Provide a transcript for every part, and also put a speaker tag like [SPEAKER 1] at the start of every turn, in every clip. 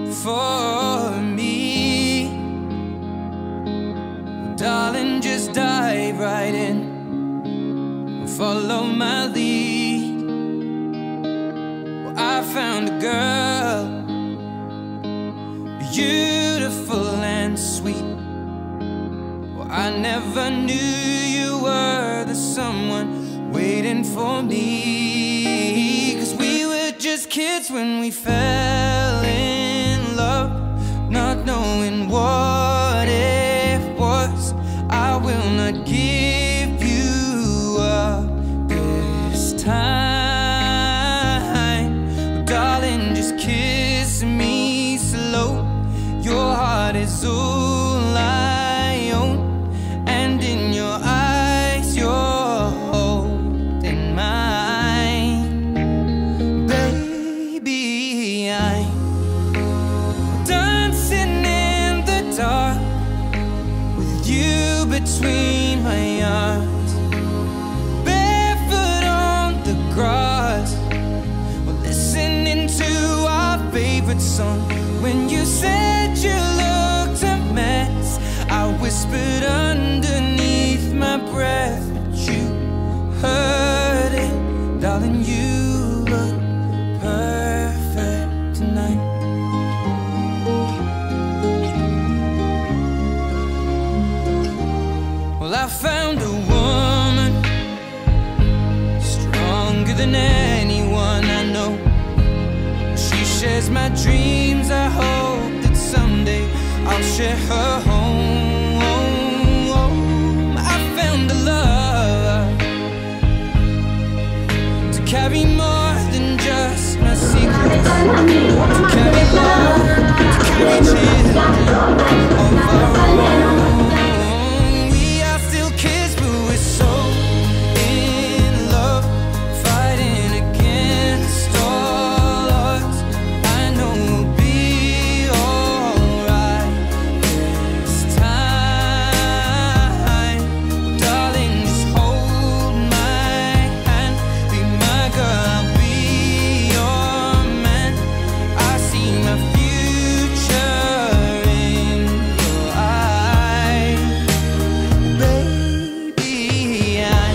[SPEAKER 1] for me. Well, darling, just dive right in and follow my lead. Well, I found a girl, beautiful and sweet. Well, I never knew you were the someone waiting for me. 'Cause we were just kids when we fell in love, not knowing what it was. I will not give you up this time. Well, darling, just kiss me slow. Your heart is all I own, and in your eyes you're holding mine. Baby, I'm dancing in the dark with you between my arms, barefoot on the grass. We're listening to our favorite song. When you said you looked a mess, I whispered underneath my breath, but you heard it. Darling, you look perfect tonight. Well, I found a woman stronger than anyone I know. She shares my dreams. I hope that someday I'll share her home. I found a love to carry more than just my secrets, to carry love, to carry children of our own. We are still kids, but we're so in love, fighting against all odds. I know we'll be alright this time. Darling, just hold my hand, be my girl, I'll be your man. I see my future in your eyes. Baby, I'm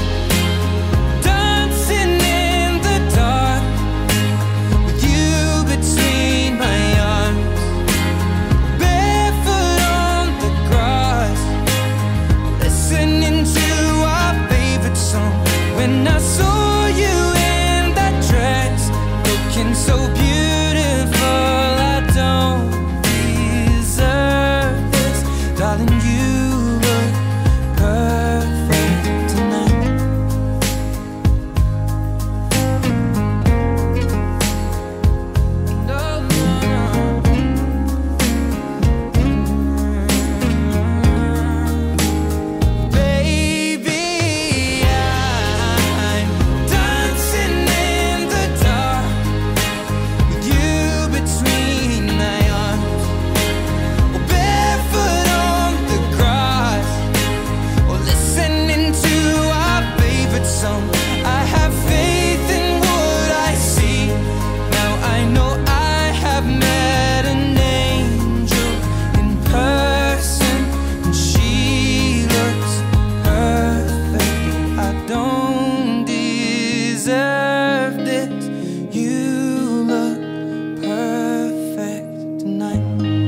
[SPEAKER 1] dancing in the dark with you between my arms, barefoot on the grass, listening to our favorite song. When I saw you in that dress, looking so beautiful, I don't deserve this. Darling, you look perfect tonight. No, no, baby, I'm dancing in the dark with you between my arms, or barefoot on the grass, or listening to our favorite song. I have faith in what I see. Now I know I have met an angel in person, and she looks perfect. I don't deserve this. You look perfect tonight.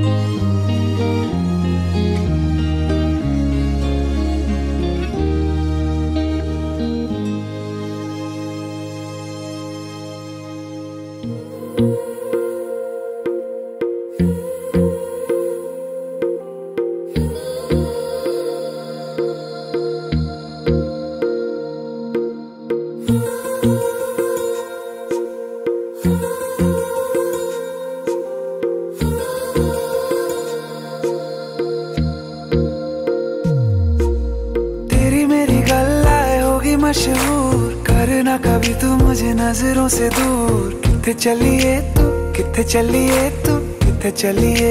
[SPEAKER 1] तेरी मेरी गल्लाए होगी मशहूर, करना कभी तू मुझे नजरों से दूर। किथे चलिए तू, किथे चलिए तू, किथे चलिए।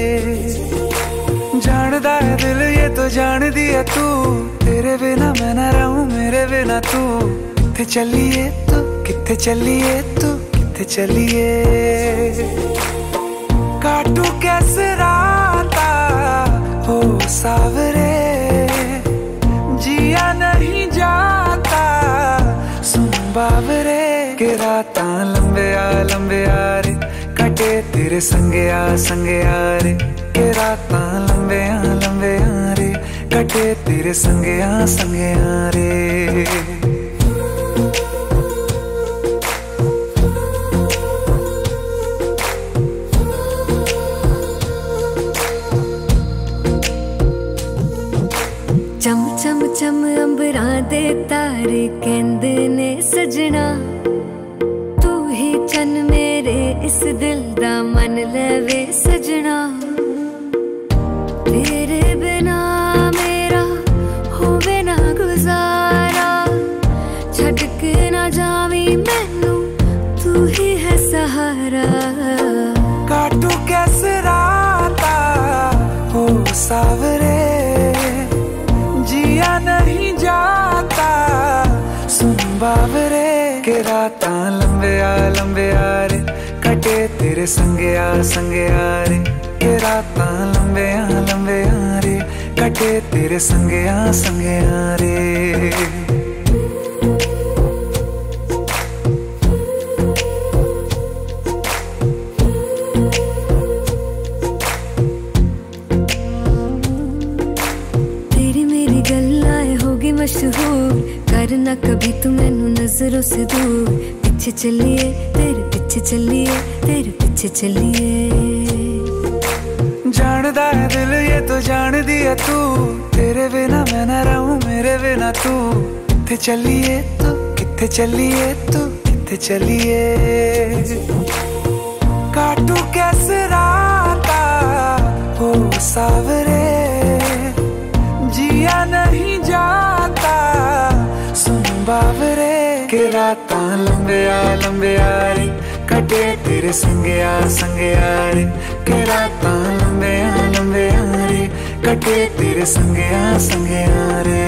[SPEAKER 1] जानदा है दिल ये तो जान दिया तू, तेरे बिना मैं ना रहूं मेरे बिना तू। किथे चलिए तू, किथे चलिए तू, किथे चलिए। काटू कैसे राता हो सावरे, जिया नहीं जाता सुन बावरे के राता लंबे आ रे कटे तेरे संगे आ रे के राता लंबे आ रे कटे तेरे संगे आ रे।
[SPEAKER 2] चम चम चम अंबरां दे तारे कहंदे ने सजना, तू ही चन मेरे इस दिल दा मन लवे सजना। तेरे बिना मेरा होवे ना गुजारा, छड़ के ना जावी मैनू तू ही है सहारा।
[SPEAKER 1] काटू कैसे राता हो सावरे, जिया नहीं जाता सुन बावरे के राता लंबे आ रे कटे तेरे संगे आ रे के राता लंबे आ रे कटे तेरे संगे आ रे।
[SPEAKER 2] मशहूर करना कभी तू मैनू नजरों से दूर, पीछे चलिए तेरे पीछे चलिए तेरे पीछे चलिए।
[SPEAKER 1] जानदा है दिल ये तो जान दिया तू, तेरे बिना मैं ना रहूं मेरे बिना तू। किथे चलिए तू किथे चलिए तू किथे चलिए। काटू कैसे राता हो सावरे, जिया नहीं जाता सुन बावरे के राता लंबे आ रे कटे तेरे संगे आ रे के राता लंबे आ रे कटे तेरे संगे आ रे।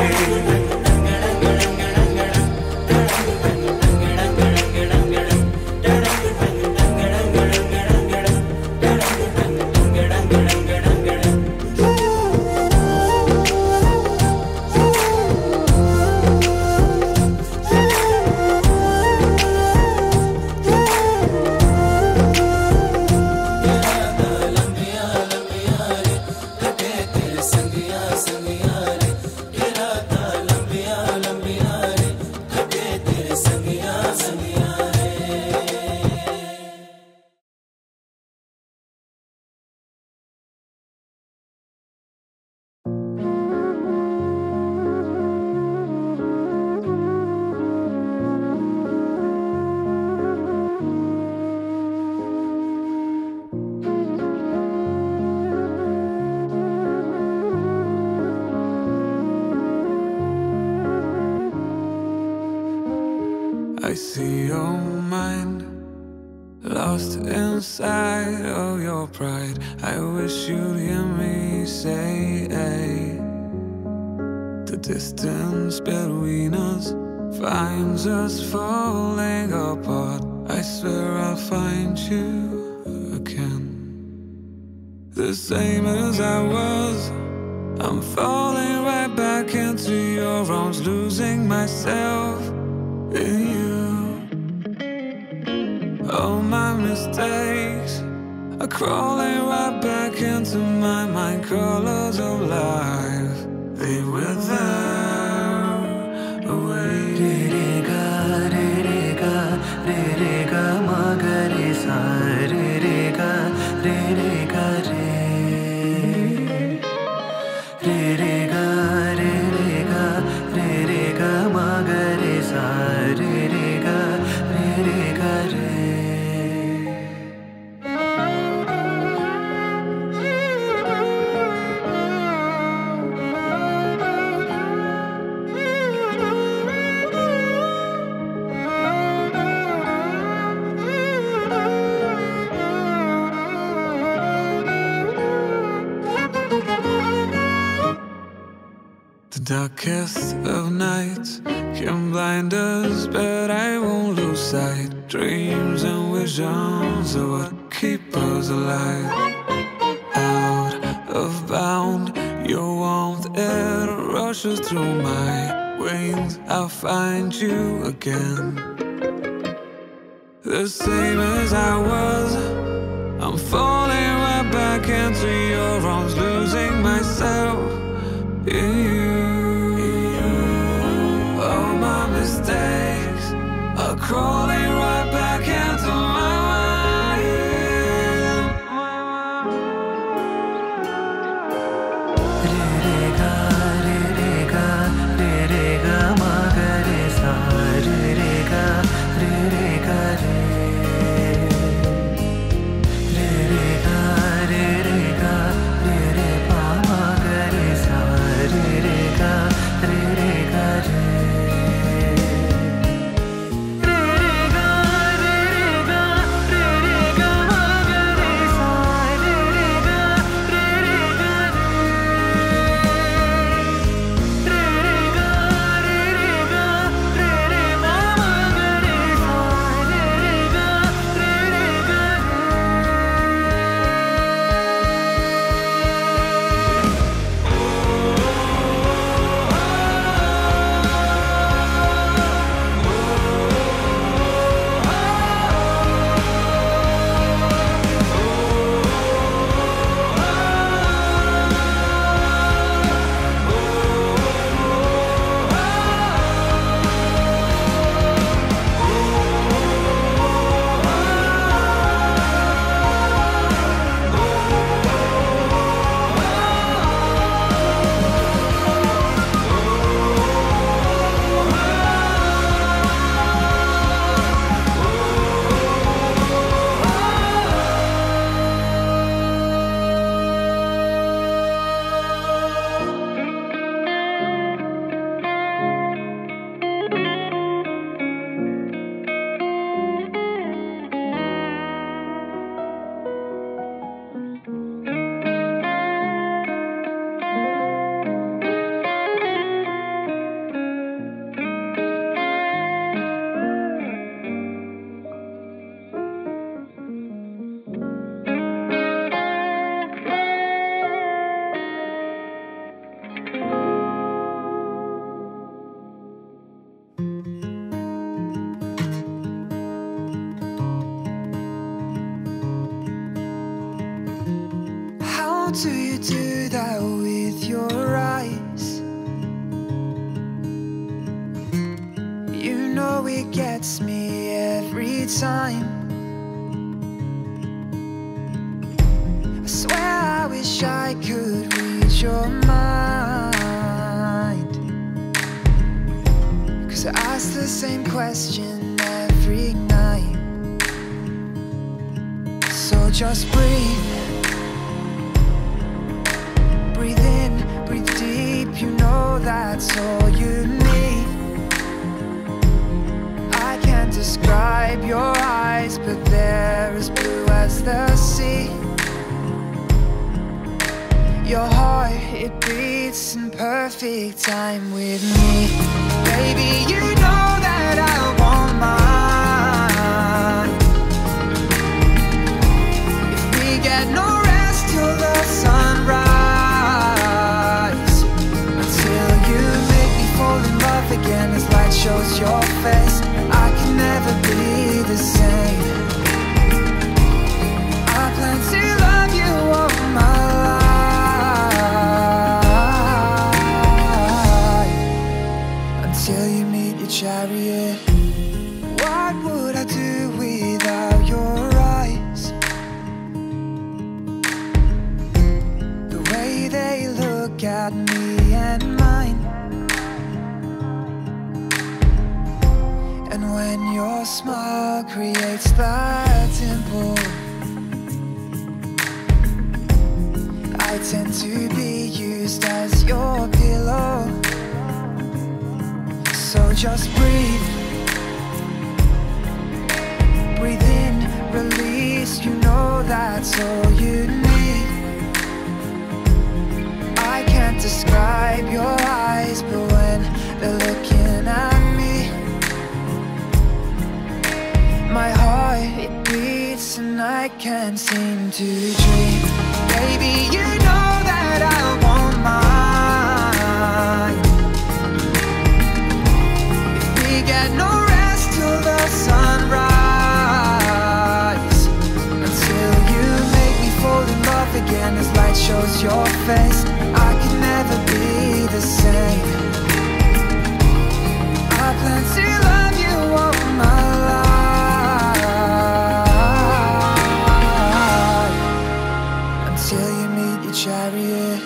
[SPEAKER 1] I see your mind lost inside of your pride. I wish you'd hear me say, hey. The distance between us finds us falling apart. I swear I'll find you again, the same as I was. I'm falling right back into your arms, losing myself in you. All my mistakes are crawling right back into my mind. Colors of life, they wither away. Re ga ma ga re sa re ga re ga re. Re ga ma ga re sa re ga re. The darkest of nights can blind us, but I won't lose sight. Dreams and visions are what
[SPEAKER 3] keep us alive. Out of bound, your warmth, it rushes through my veins. I'll find you again, the same as I was. I'm falling right back into your arms, losing myself in you. All my mistakes are crawling right back into my mind. Re re ga re re ga re re ga ma ga re sa re re ga re re ga re. How do you do that with your eyes? You know it gets me every time. I swear I wish I could read your mind, 'cause I ask the same question every night. So just breathe. Breathe in, breathe deep, you know that's all you need. I can't describe your eyes, but they're as blue as the sea. Your heart, it beats in perfect time with me. Baby, you know that I want mine. If we get no rest till the sunrise, until you make me fall in love again as light shows your face, I can never be the same. I plan to love you all my life, until you meet your chariot. What would I do without your eyes? The way they look at me and mine. And when your smile creates that dimple, I tend to be used as your pillow. So just breathe. Breathe in, release, you know that's all you need. I can't describe your eyes, but when they're looking at me, my heart, it beats and I
[SPEAKER 1] I can't seem to dream. Baby, you know that I want mine. If we get no rest till the sunrise, until you make me fall in love again as light shows your face, I can never be the same. I plan to love you all my life, until you meet your chariot.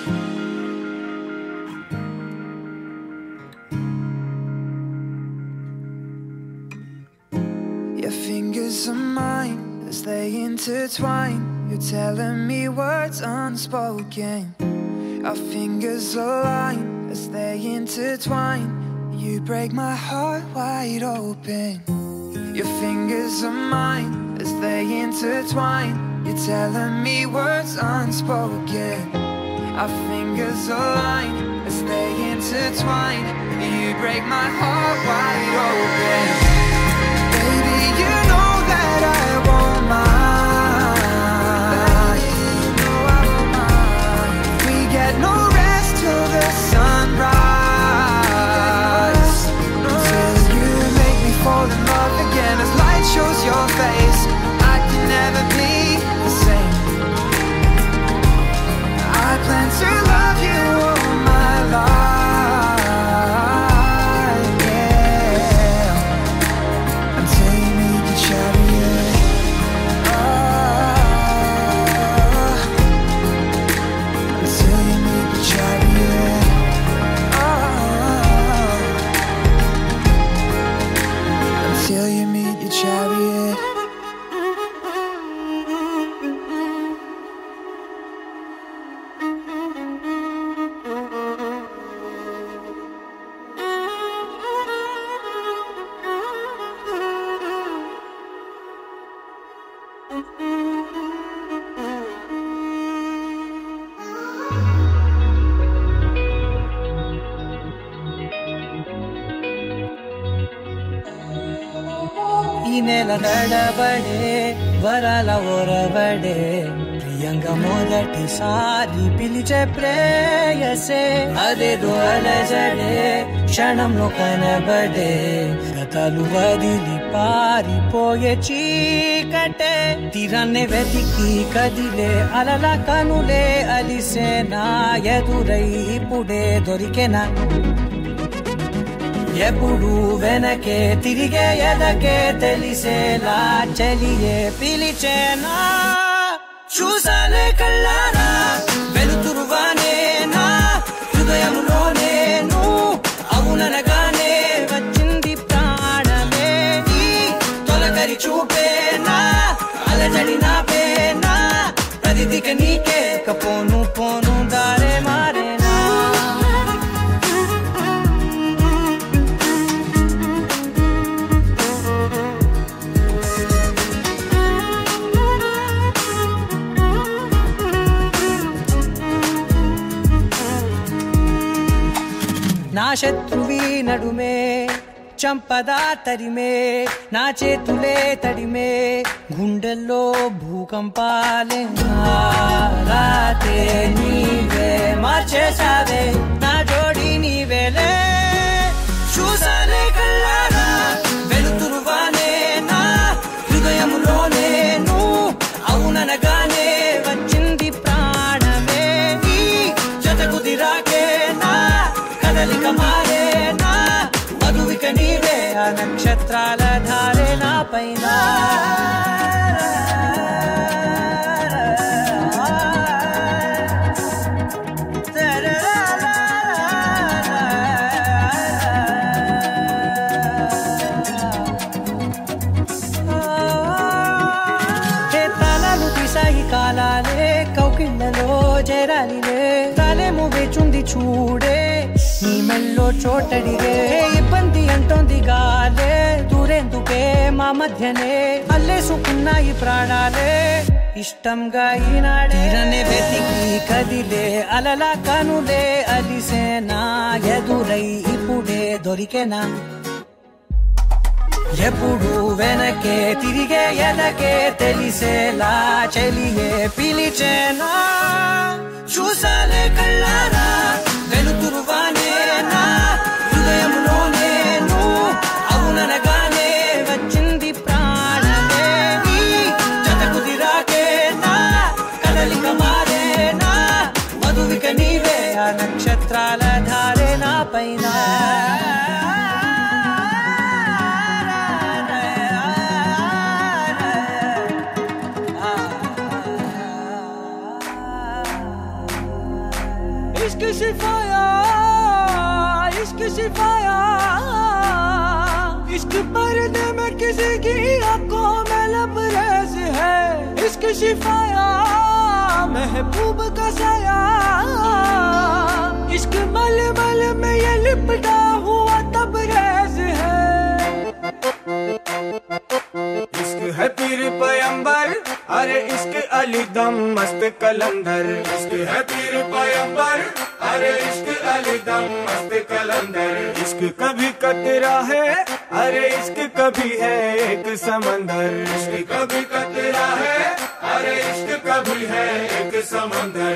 [SPEAKER 1] Your fingers are mine as they intertwine. You're telling me words unspoken. Our fingers align as they intertwine. You break my heart wide open. Your fingers are mine as they intertwine. You're telling me words unspoken. Our fingers align as they intertwine. You break my heart wide open. Baby, you know that I want mine. You know I want mine. We get no rest till the sunrise, until you make me fall in love again as light shows your face. I can never be the same. I plan to love you all my life, yeah, until you meet the chariot. Until you meet the chariot. Until you meet your chariot.
[SPEAKER 4] ఈ నెల నడబడే వరాల ఓరబడే ప్రియంగా మొదటిసారి పిలిచే ప్రేయసే అదేదో అలజడే క్షణంలో కనబడే గతాలు వదిలి పారిపోయే చీకటే తీరాన్నే వెతికి కదిలే అలల కనులే అలిసే నా ఎదురై ఇప్పుడే దొరికెనా ఎప్పుడు వెనకే తిరిగే ఎదకే తెలిసేలా చలియే పిలిచేనా చూసానే కళ్ళారా వెలుతురువానే నా హృదయంలోనే నువ్వు అవుననగానే వచ్చింది ప్రాణమే ఈ తొలకరి చూపేనా అలజడి నాపేనా ప్రతిదిక నీకే పోను పోను దారే మారేనా నా శత్రువి నడుమే చంపదా తరిమే నా చేతులే తడిమే గుండెల్లో భూకంపాలే రాతే నీవే మార్చేసావే నా జోడి నీవేలే చూసానే కళ్ళారా వెలుతురువానే నా హృదయంలోనే నువ్వు అవుననగానే వచ్చింది ప్రాణమే ఈ జతకు దిరాకే నా కదలిక మారేనా మధువిక నీవే ఆ నక్షత్రాల ధారే నా పైన తలలు తీసాయి కాలాలే కౌకిళ్ళలో చేరాలిలే తలేమో వేచుంది చూడే నీ మెల్లో చోటడిగే ఇబ్బంది అంటోంది గాలే దూరేందుకే మా మధ్యనే అల్లేసుకున్నాయి ప్రాణాలే ఇష్టంగా ఈనాడే వెతికి కదిలే అలల కనులే అలిసేనా ఎదురై ఇప్పుడే దొరికెనా ఎప్పుడు వెనకే తిరిగే ఎదకే తెలిసేలా చెలియే పిలిచేనా చూసాలే కళ్ళారా వెలుతురువానే నా హృదయంలోనే నువ్వు అవుననగానే వచ్చింది ప్రాణమే నీ జత కుదిరాకే నా కదలిక మారేనా మధువిక నీవే ఆ నక్షత్రాల ధారే నా పైన इश्क शिफाया इश्क शिफाया इश्क पर्दे में किसी की आंखों में लबरेज है इश्क शिफाया महबूब का साया इश्क मलमल में ये लिपटा हुआ तबरेज है
[SPEAKER 5] इश्क है पीर पैगंबर अरे इश्क अली दम मस्त कलंदर इश्क है पीर पैगंबर अरे इश्क अली दम मस्त कलंदर इश्क कभी कतरा है अरे इश्क कभी है एक समंदर इश्क कभी कतरा है अरे इश्क कभी है एक समंदर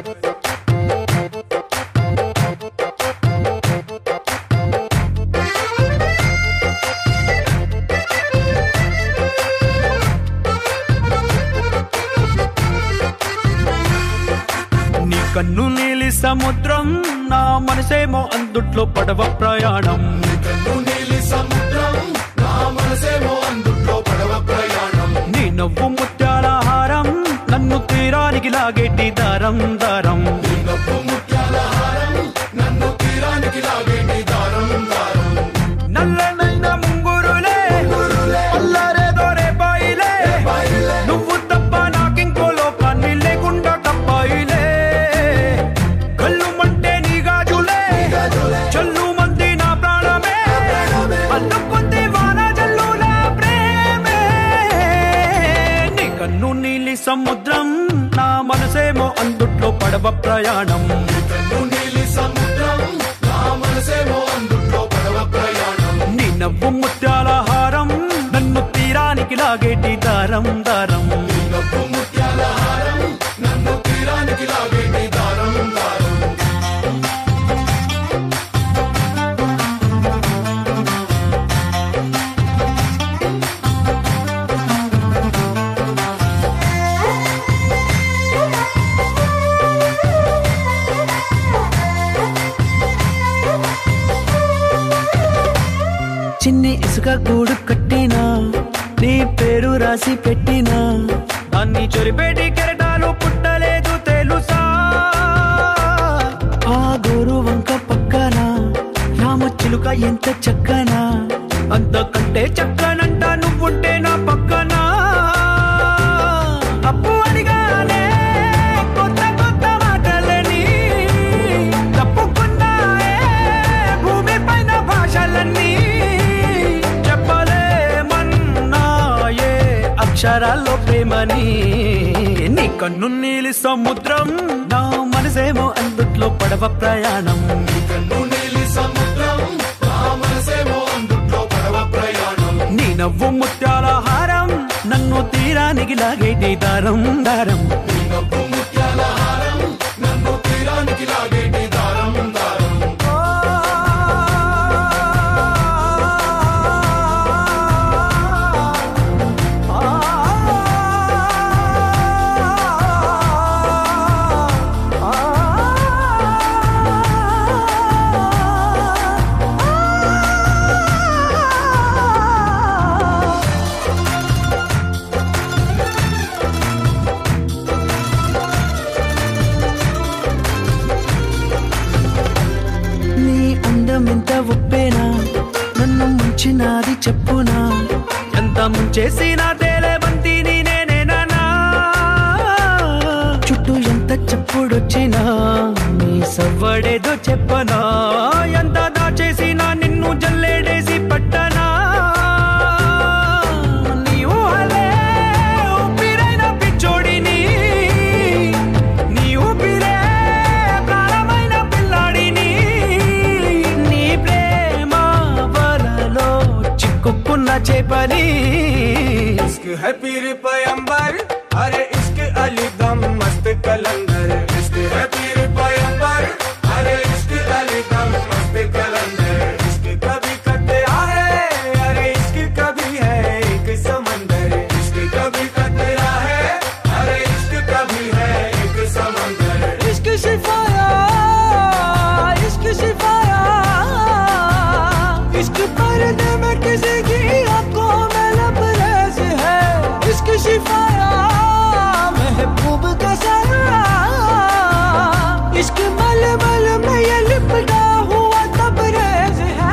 [SPEAKER 6] కన్ను నీలి సముద్రం నా మనసేమో అందుట్లో పడవ ప్రయాణం
[SPEAKER 5] కన్ను నీలి సముద్రం నా మనసేమో అందుట్లో పడవ ప్రయాణం
[SPEAKER 6] నీ నవ్వు ముత్యాల హారం నన్ను తీరానికి లాగేటి దారం దారం
[SPEAKER 5] నీ నవ్వు ముత్యాల హారం నన్ను తీరానికి లాగేటి దారం దారం
[SPEAKER 6] నల్లనైన ముంగురులే అల్లారేదో రేపాయిలే నువ్వు తప్ప నాకింకో లోకాన్ని లేకుండా కప్పాయిలే చల్లు మంది నా ప్రాణమే అల్లుకుంది వాన జల్లుల ప్రేమే నీ కన్ను నీలి సముద్రం నా మనసేమో అందుట్లో పడవ ప్రయాణం
[SPEAKER 5] కన్ను నీలి సముద్రం నా మనసేమో అందుట్లో పడవ ప్రయాణం
[SPEAKER 6] నీ నవ్వు ముత్యాల హారం నన్ను తీరానికి లాగేటి దారం దారం
[SPEAKER 5] నీ నవ్వు ముత్యాల హారం నన్ను తీరానికి లాగేటి దారం దారం
[SPEAKER 6] చిన్ని ఇసుక గూడు కట్టినా నీ పేరు రాసి పెట్టినా దాన్ని చొరిపేటి కెరటాలు పుట్టలేదు తెలుసా ఆ గోరు వంక పక్కన రామచిలుక ఎంత చక్కనా అంతకంటే చక్కనంట నువ్వుంటే నా పక్కన అప్పు అడిగానే కొత్త కొత్త మాటలని తప్పుకున్నాయే భూమి పైన భాషలన్నీ చెప్పలేమన్నాయే అక్షరాల్లో ప్రేమని నీ కన్ను నీలి సముద్రం నా మనసేమో అందుట్లో పడవ ప్రయాణం
[SPEAKER 5] కన్ను నీలి సముద్రం నా మనసేమో అందుట్లో పడవ ప్రయాణం
[SPEAKER 6] నీ నవ్వు ముత్యాల హారం నన్ను తీరానికి లాగేటి దారం దారం
[SPEAKER 5] నీ నవ్వు ముత్యాల హారం నన్ను తీరానికి లాగేటి దారం దారం
[SPEAKER 6] ఎంత ఉప్పేనా నన్ను ముంచినాది చెప్పునా ఎంత ముంచేసినా తేలేవంతిని నేనేనా చుట్టూ ఎంత చెప్పుడొచ్చినా నీ సవ్వడేదో చెప్పనా ఎంత దాచేసినా నిన్ను జల్లేడేసి పట్టనా నీ ఊహలే ఊపిరైన పిచ్చోడిని నీ ఊపిరే ప్రాణమైన పిల్లాడిని నీ ప్రేమ వలలో చిక్కుకున్న पनी
[SPEAKER 5] इश्क है पीर पैगंबर अरे इश्क अली दम मस्त कलंदर इश्क है पीर पैगंबर अरे इश्क अली दम मस्त कलंदर इश्क कभी कतरा है अरे इश्क कभी है एक समंदर इश्क कभी कतरा है अरे इश्क कभी है एक समंदर
[SPEAKER 4] इश्क शिफाया इश्क शिफाया इश्क पर्दे में किसी की आंखों में लबरेज है इश्क शिफाया महबूब का साया इश्क मलमल में ये लिपटा हुआ तबरेज है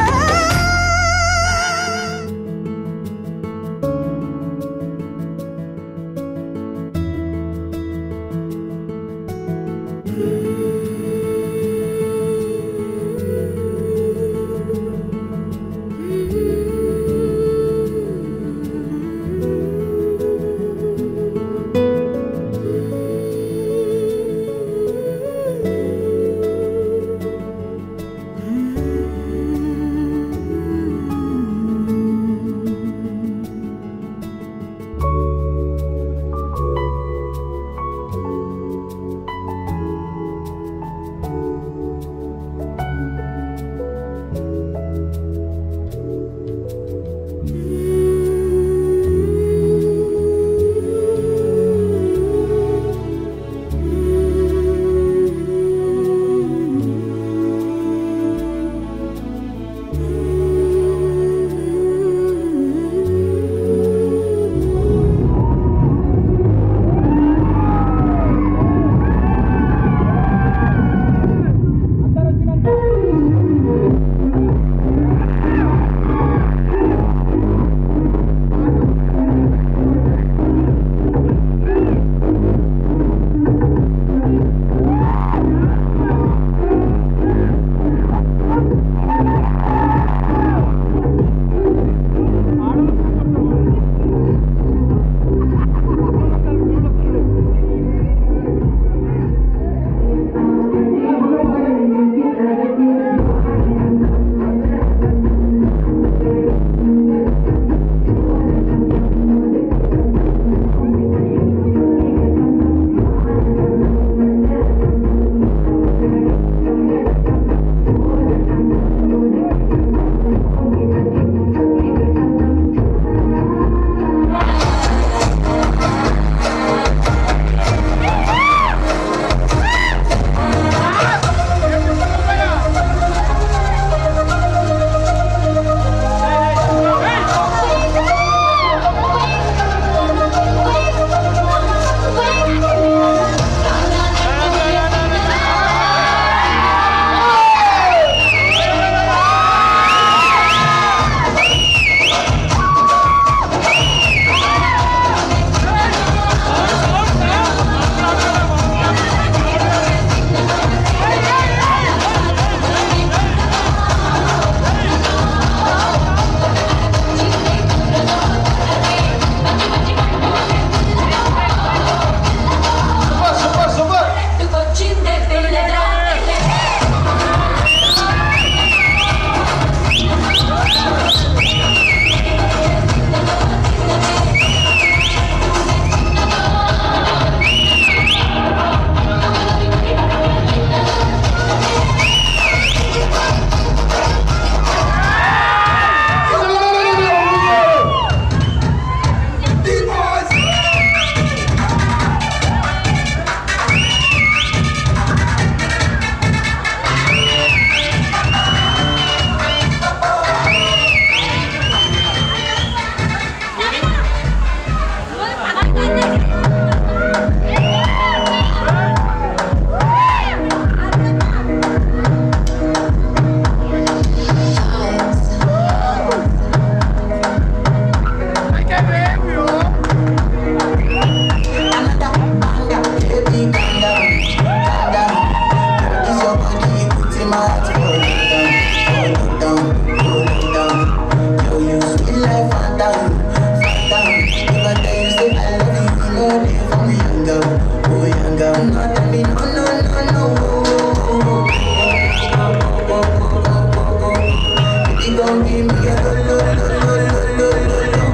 [SPEAKER 7] gon' give me a lo lo lo lo lo lo lo.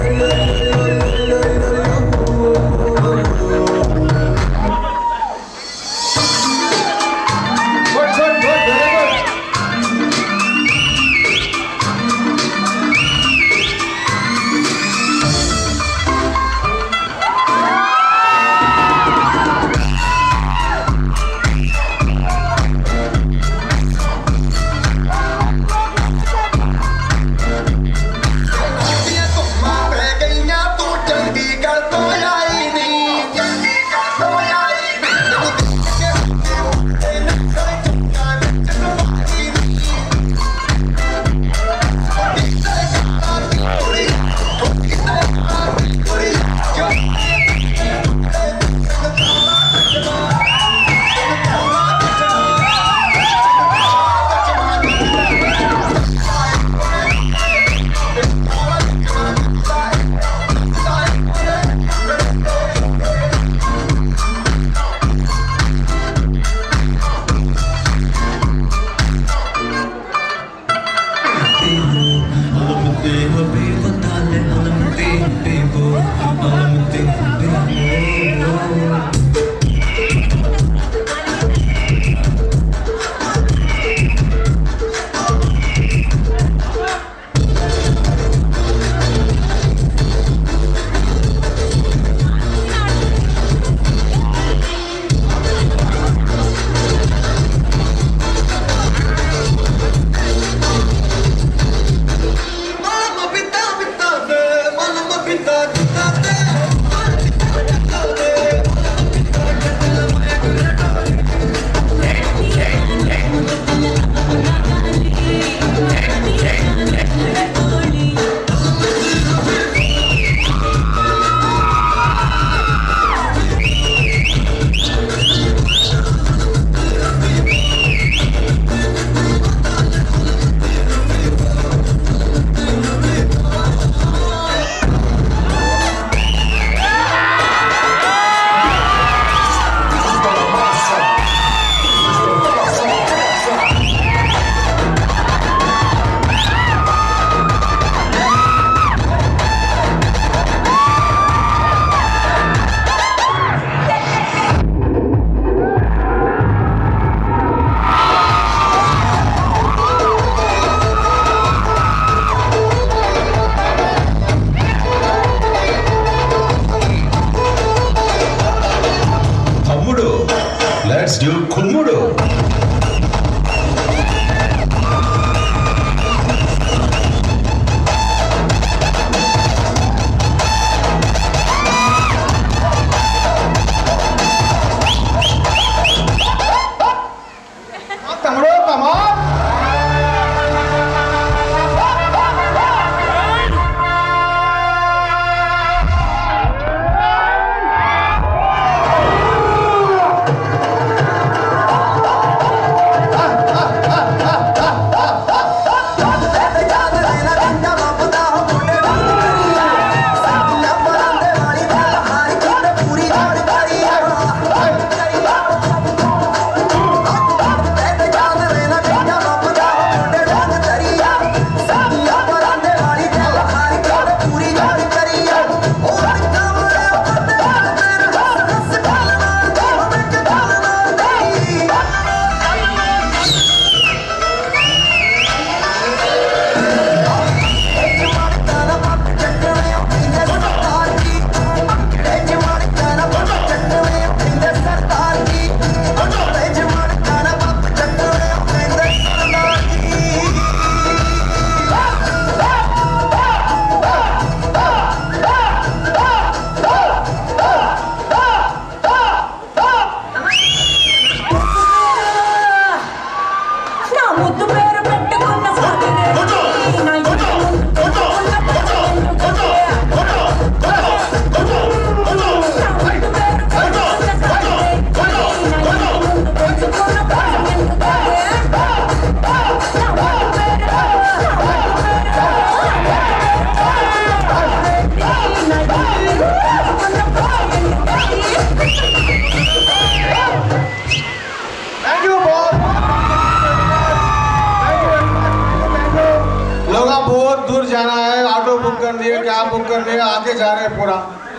[SPEAKER 7] Mama, pita, pita, auto book कर दिए, कैब बुक कर दिए, आगे जा रहे हैं पूरा।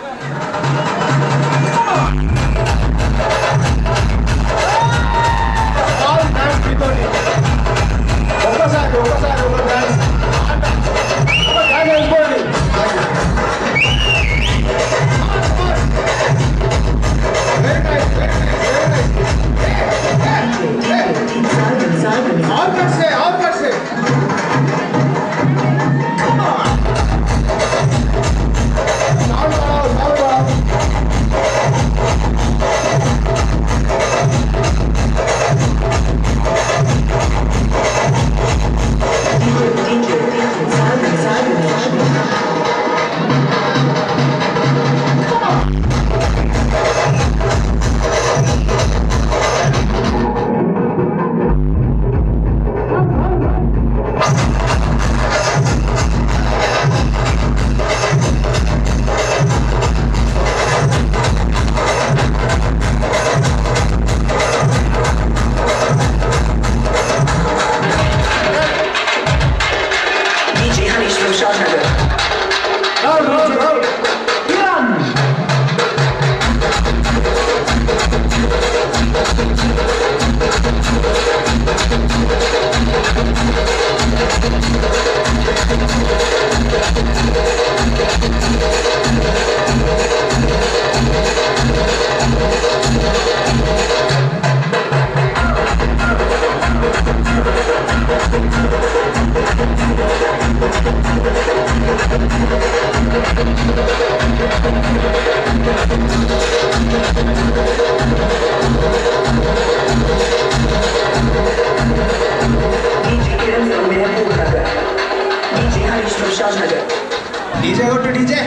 [SPEAKER 8] डीजे go to डीजे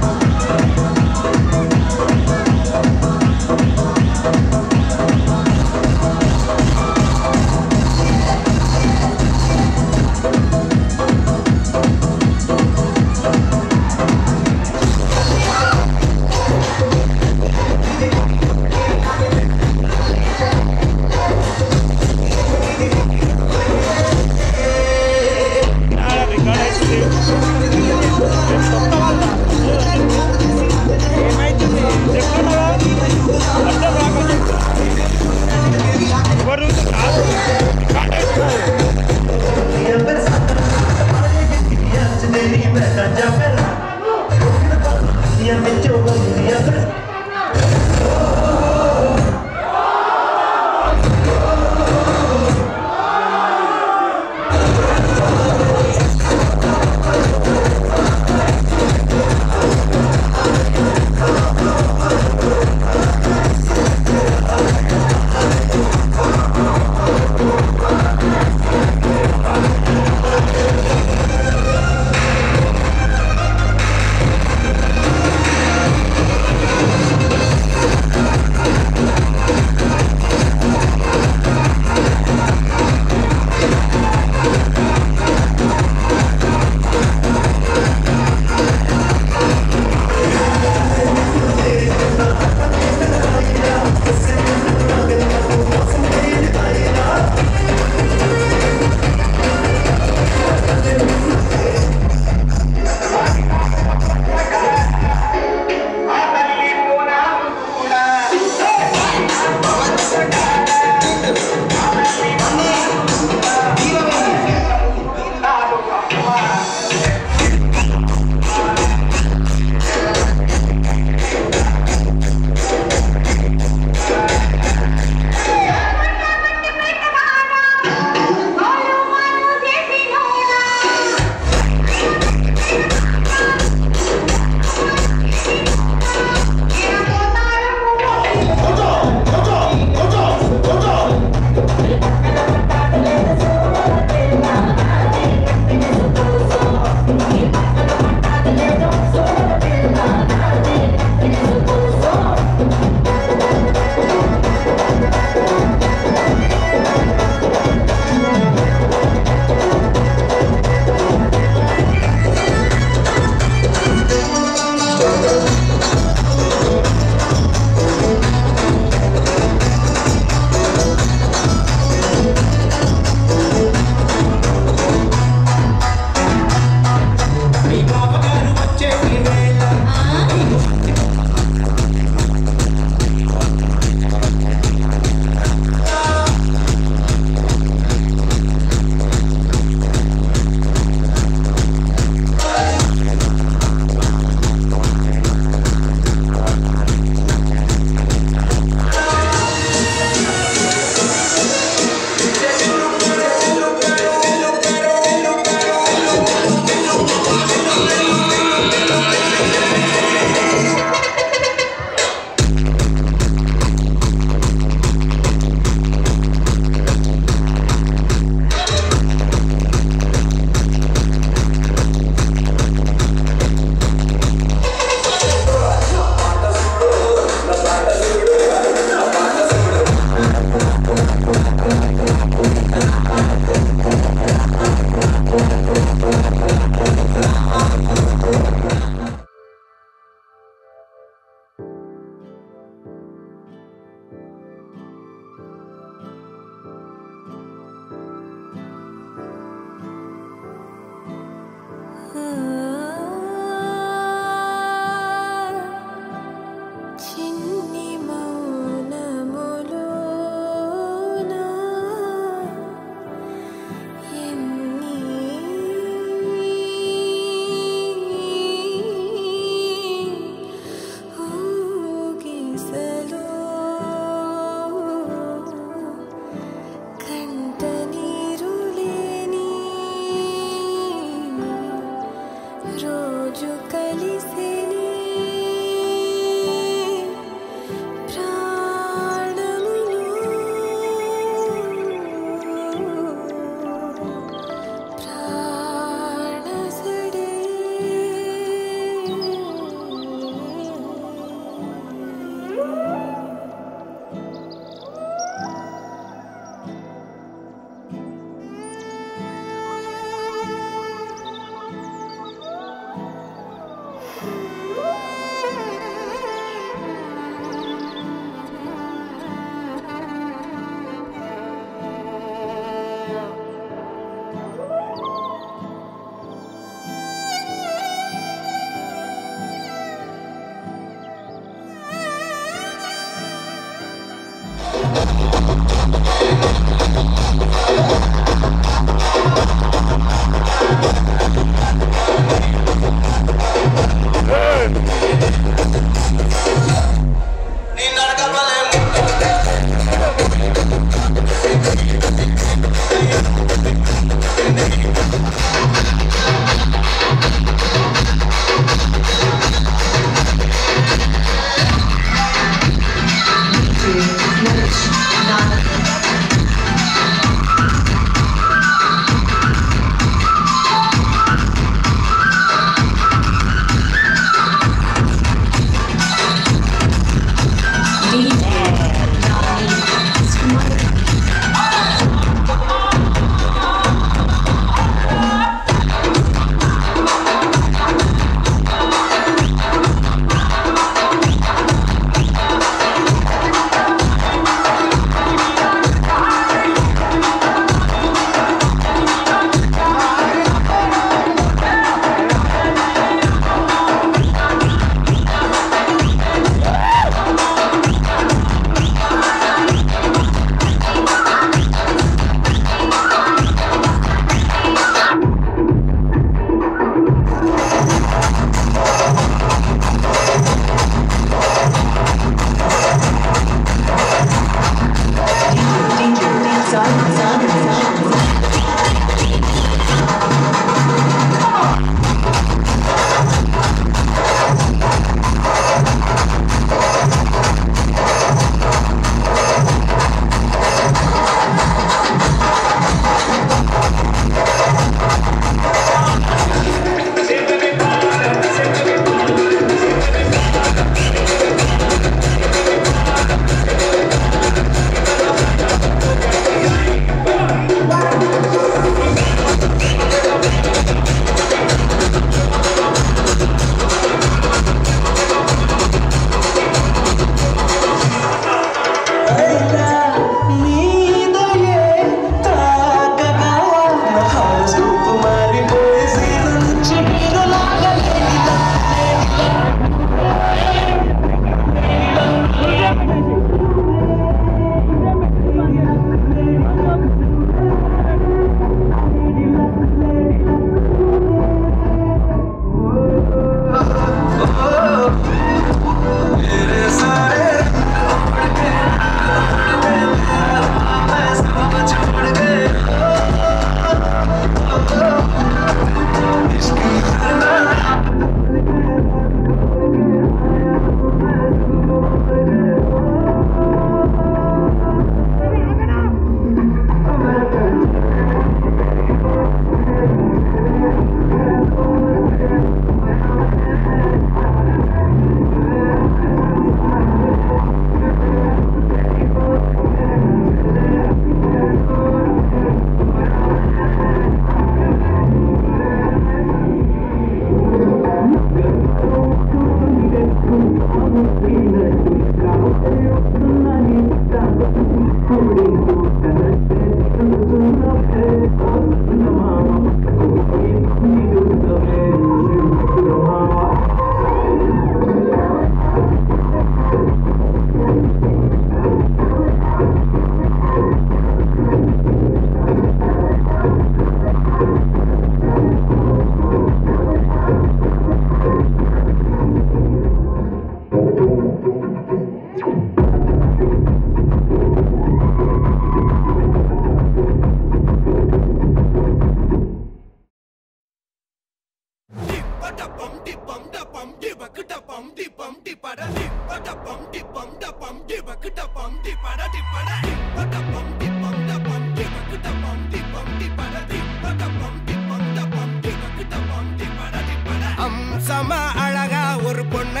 [SPEAKER 8] அம்சமா அழகா ஒரு பொண்ண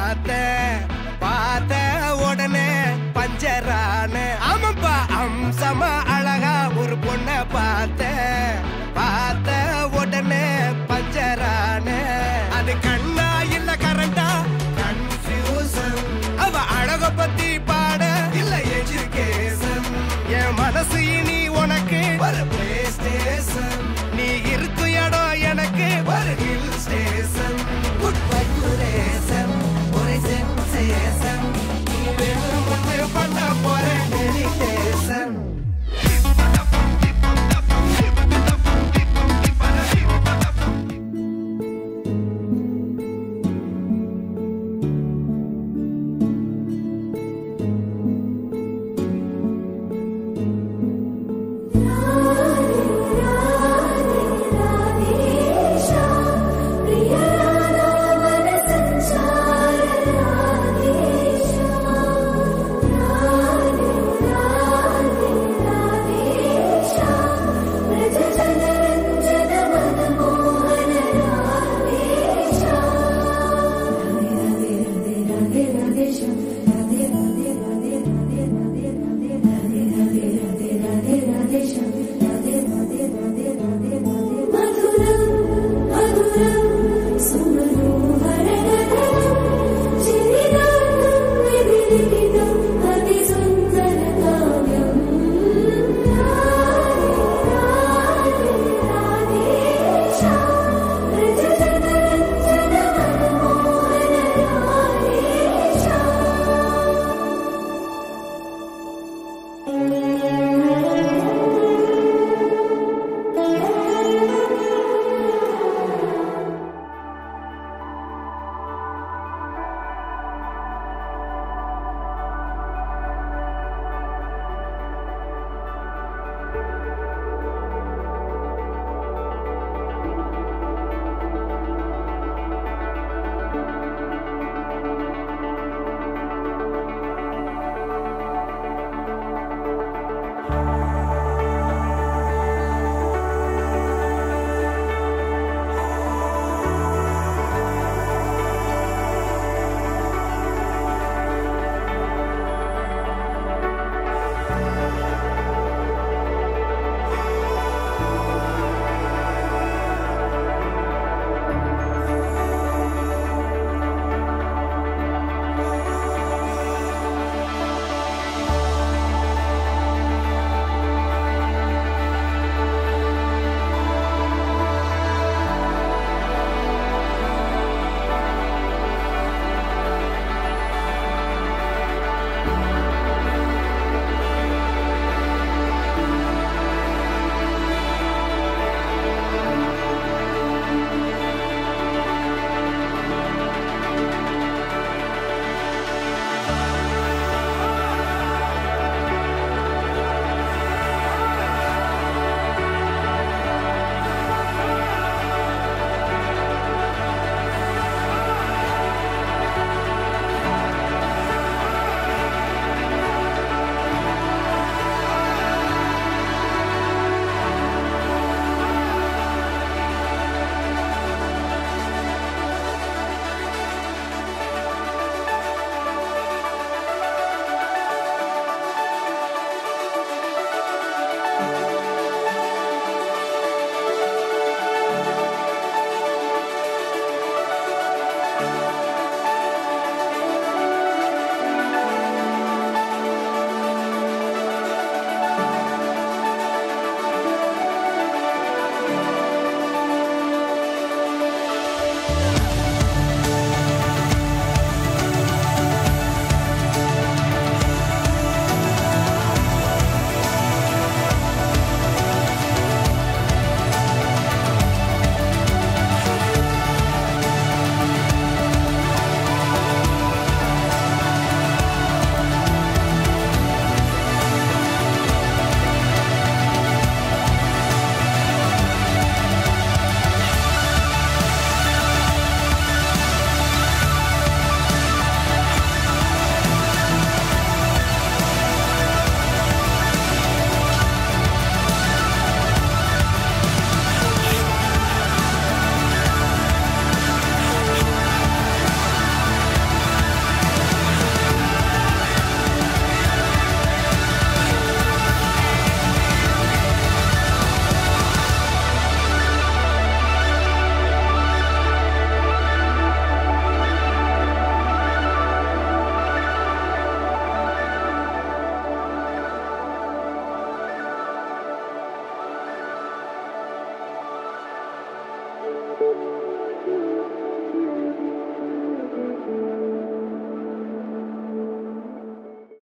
[SPEAKER 8] பார்த்த உடனே பஞ்சரான ஆமாப்பா அம்சமா அழகா ஒரு பொண்ண பார்த்த உடனே பஞ்சரான அது கண்ணா இல்ல கரண்டா கன்ஃபியூசன் அவ அழக பத்தி பாட இல்ல எஜுகேஷன் என் மனசு இனி உனக்கு ஒரு பிளே ஸ்டேஷன் நீ இருக்கும் இடம் எனக்கு ஒரு ஹில் ஸ்டேஷன் குட் வைப்ரேஷன் ஒரு சென்சேஷன் நீ வேணும் பண்ண போற டெலிகேஷன்
[SPEAKER 9] Thank you.